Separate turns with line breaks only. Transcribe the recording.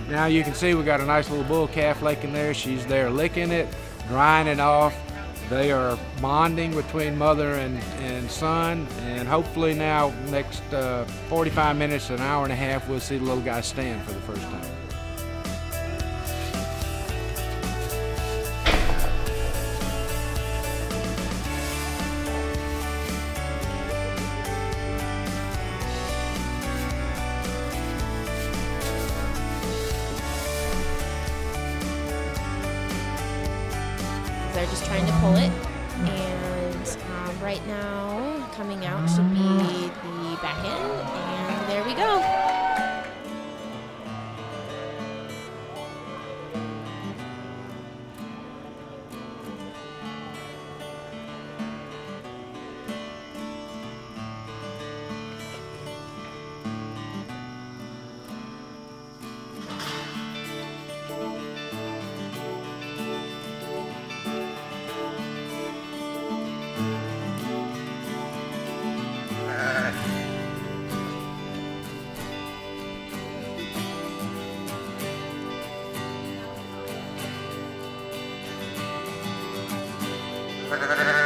Now you can see we got a nice little bull calf lake in there. She's there licking it, drying it off. They are bonding between mother and son, and hopefully now next 45 minutes, an hour and a half, we'll see the little guy stand for the first time.
They're just trying to pull it, and right now coming out should be the back end, and there we go.
Thank you.